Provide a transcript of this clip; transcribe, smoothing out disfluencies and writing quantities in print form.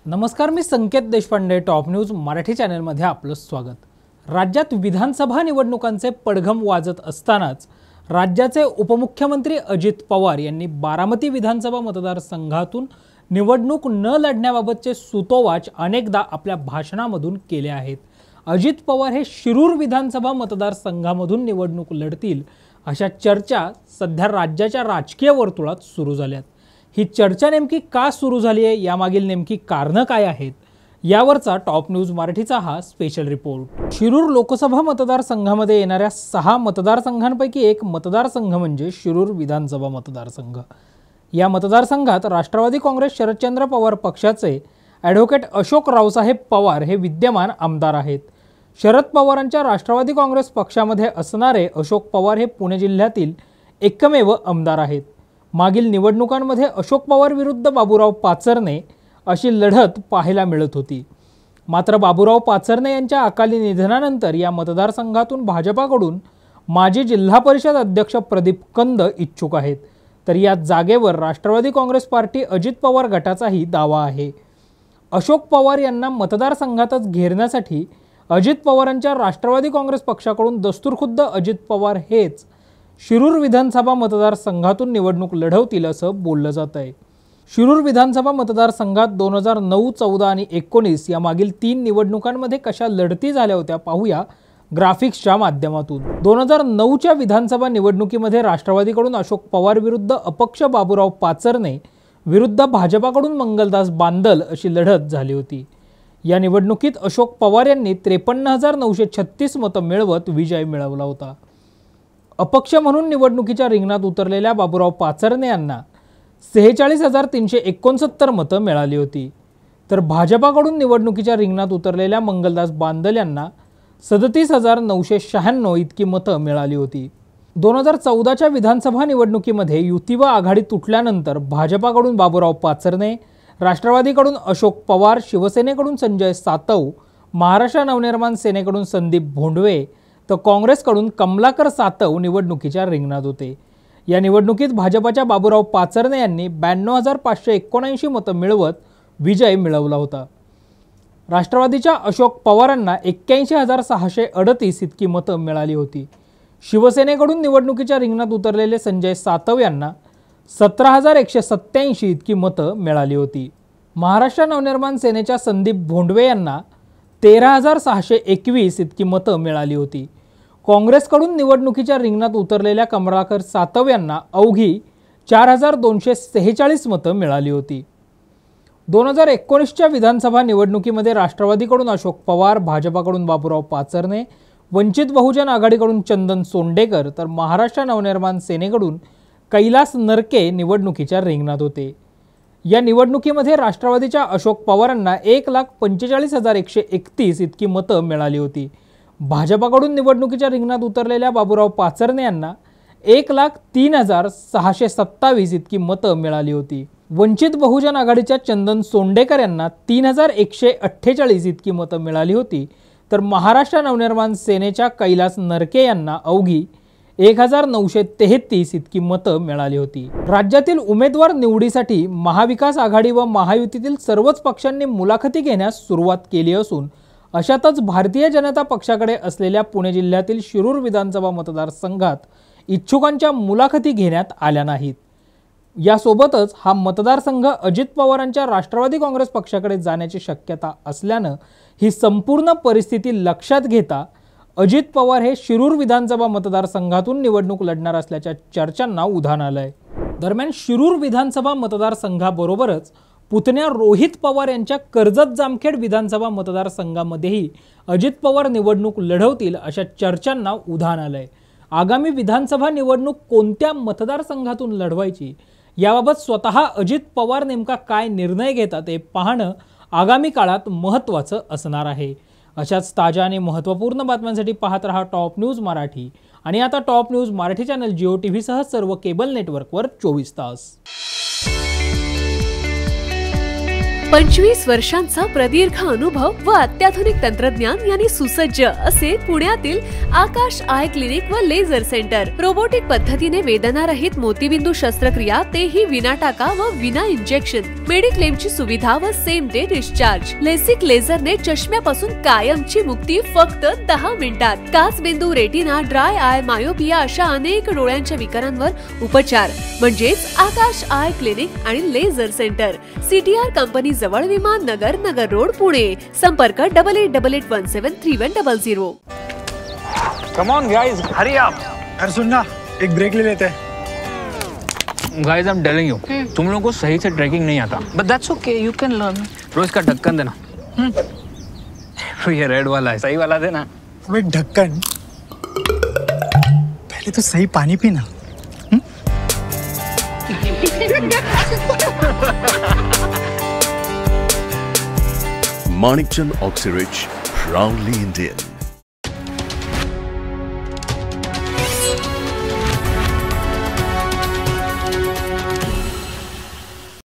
नमस्कार, मी Sanket Deshpande. Top news Marathi चॅनलमध्ये आपलं स्वागत. राज्यात विधानसभा निवडणुकांचे पडघम वाजत असतानाच राज्याचे उपमुख्यमंत्री अजित पवार यांनी बारामती विधानसभा मतदारसंघातून निवडणूक न लढण्याबाबतचे सूतोवाच अनेकदा आपल्या भाषणामधून केले आहेत. अजित पवार हे शिरूर विधानसभा मतदारसंघामधून निवडणूक लढतील अशा चर्चा सध्या राज्याच्या राजकीय वर्तुळात सुरू झाल्यात. ही चर्चा नेमकी का सुरू झाली आहे, यामागील नेमकी कारणं काय आहेत, यावरचा टॉप न्यूज मराठीचा हा स्पेशल रिपोर्ट. शिरूर लोकसभा मतदारसंघामध्ये येणाऱ्या 6 मतदारसंघांपैकी एक मतदारसंघ म्हणजे शिरूर विधानसभा मतदारसंघ. या मतदारसंघात राष्ट्रवादी काँग्रेस शरदचंद्र पवार पक्षाचे ॲडव्होकेट अशोक रावसाहेब पवार हे विद्यमान आमदार आहेत. शरद पवारांच्या राष्ट्रवादी काँग्रेस पक्षामध्ये असणारे अशोक पवार हे पुणे जिल्ह्यातील एकमेव आमदार आहेत. मागील निवडणुकांमध्ये अशोक पवार विरुद्ध बाबूराव पाचरणे अशी लढत पाहायला मिळत होती. मात्र बाबूराव पाचरणे यांच्या अकाली निधनानंतर या मतदारसंघातून भाजपाकडून माजी जिल्हा परिषद अध्यक्ष प्रदीप कंद इच्छुक आहेत. तर या जागेवर राष्ट्रवादी काँग्रेस पार्टी अजित पवार गटाचाही दावा आहे. अशोक पवार यांना मतदारसंघातच घेरण्यासाठी अजित पवारांच्या राष्ट्रवादी काँग्रेस पक्षाकडून दस्तूरखुद्द अजित पवार हेच शिरूर विधानसभा मतदारसंघातून निवडणूक लढवतील असं बोललं जात आहे. शिरूर विधानसभा मतदारसंघात 2009, 14 आणि 19 या मागील 3 निवडणुकांमध्ये कशा लढती झाल्या होत्या पाहूया ग्राफिक्सच्या माध्यमातून. 2009च्या विधानसभा निवडणुकीमध्ये राष्ट्रवादीकडून अशोक पवार विरुद्ध अपक्ष बाबूराव पाचरणे विरुद्ध भाजपाकडून मंगलदास बांदल अशी लढत झाली होती. या निवडणुकीत अशोक पवार यांनी 53,936 मतं मिळवत विजय मिळवला होता. अपक्ष म्हणून निवडणुकीच्या रिंगणात उतरलेल्या बाबूराव पाचरणे यांना 46,369 मतं मिळाली होती. तर भाजपाकडून निवडणुकीच्या रिंगणात उतरलेल्या मंगलदास बांदल यांना 37,996 इतकी मतं मिळाली होती. 2014च्या विधानसभा निवडणुकीमध्ये युती व आघाडी तुटल्यानंतर भाजपाकडून बाबूराव पाचरणे, राष्ट्रवादीकडून अशोक पवार, शिवसेनेकडून संजय सातव, महाराष्ट्र नवनिर्माण सेनेकडून संदीप भोंडवे तर काँग्रेसकडून कमलाकर सातव निवडणुकीच्या रिंगणात होते. या निवडणुकीत भाजपाच्या बाबूराव पाचरणे यांनी 92,579 मतं मिळवत विजय मिळवला होता. राष्ट्रवादीच्या अशोक पवारांना 81,638 इतकी मतं मिळाली होती. शिवसेनेकडून निवडणुकीच्या रिंगणात उतरलेले संजय सातव यांना 17,187 इतकी मतं मिळाली होती. महाराष्ट्र नवनिर्माण सेनेच्या संदीप भोंडवे यांना 13,621 इतकी मतं मिळाली होती. काँग्रेसकडून निवडणुकीच्या रिंगणात उतरलेल्या कमलाकर सातव यांना अवघी 4,246 मतं मिळाली होती. 2019च्या विधानसभा निवडणुकीमध्ये राष्ट्रवादीकडून अशोक पवार, भाजपाकडून बाबूराव पाचरणे, वंचित बहुजन आघाडीकडून चंदन सोंडेकर तर महाराष्ट्र नवनिर्माण सेनेकडून कैलास नरके निवडणुकीच्या रिंगणात होते. या निवडणुकीमध्ये राष्ट्रवादीच्या अशोक पवारांना 1,45,131 इतकी मतं मिळाली होती. भाजपाकडून निवडणुकीच्या रिंगणात उतरलेल्या बाबूराव पाचरणे यांना 1,03,627 इतकी मतं मिळाली होती. वंचित बहुजन आघाडीच्या चंदन सोंडेकर यांना 3,148 इतकी मतं मिळाली होती. तर महाराष्ट्र नवनिर्माण सेनेच्या कैलास नरके यांना अवघी 1,933 इतकी मतं मिळाली होती. राज्यातील उमेदवार निवडीसाठी महाविकास आघाडी व महायुतीतील सर्वच पक्षांनी मुलाखती घेण्यास सुरुवात केली असून अशातच भारतीय जनता पक्षाकडे असलेल्या पुणे जिल्ह्यातील शिरूर विधानसभा मतदारसंघात इच्छुकांच्या मुलाखती घेण्यात आल्या नाहीत. यासोबतच हा मतदारसंघ अजित पवारांच्या राष्ट्रवादी काँग्रेस पक्षाकडे जाण्याची शक्यता असल्यानं ही संपूर्ण परिस्थिती लक्षात घेता अजित पवार हे शिरूर विधानसभा मतदारसंघातून निवडणूक लढणार असल्याच्या चर्चांना उधाण आलंय. दरम्यान शिरूर विधानसभा मतदारसंघाबरोबरच पुतण्या रोहित पवार यांच्या कर्जत जामखेड विधानसभा मतदारसंघामध्येही अजित पवार निवडणूक लढवतील अशा चर्चांना उधाण आलंय. आगामी विधानसभा निवडणूक कोणत्या मतदारसंघातून लढवायची याबाबत स्वतः अजित पवार नेमका काय निर्णय घेतात ते पाहणं आगामी काळात महत्त्वाचं असणार आहे. अशाच ताज्या आणि महत्त्वपूर्ण बातम्यांसाठी पाहत रहा टॉप न्यूज मराठी. आणि आता top news Marathi channel Jio TV सह सर्व केबल नेटवर्कवर 24 तास. 25 वर्षांचा प्रदीर्घ अनुभव व अत्याधुनिक तंत्रज्ञान यांनी सुसज्ज असे पुण्यातील आकाश आय क्लिनिक व लेझर सेंटर. रोबोटिक पद्धतीने वेदनारहित मोतीबिंदू शस्त्रक्रिया, तेही विना टाका व विना इंजेक्शन. मेडिक्लेमची सुविधा व सेम डे डिस्चार्ज. लेसिक लेझरने चष्म्यापासून कायमची मुक्ती फक्त 10 मिनिटात. काचबिंदू, रेटिना, ड्राय आय, मायोपिया अशा अनेक डोळ्यांच्या विकारांवर उपचार म्हणजेच आकाश आय क्लिनिक आणि लेझर सेंटर. CTR कंपनी जवळ, विमान नगर, नगर रोड, पुणे. संपर्क 8888173100. Come on guys, hurry up. अरे सुन ना, एक ब्रेक ले लेते हैं. Guys, I'm telling you, तुम लोगों को सही से ट्रैकिंग नहीं आता. But that's okay, you can learn. रोज का ढक्कन देना. तो ये रेड वाला है, सही वाला देना. अबे ढक्कन, पहले तो सही पानी पीना. Manikchand Oxyrich, proudly Indian.